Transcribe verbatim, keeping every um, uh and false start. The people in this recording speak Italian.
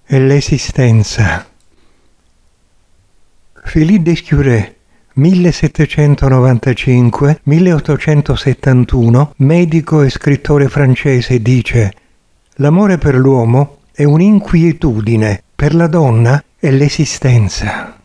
è l'esistenza. Philippe Descuré, millesettecentonovantacinque milleottocentosettantuno, medico e scrittore francese, dice: l'amore per l'uomo è un'inquietudine, per la donna è l'esistenza.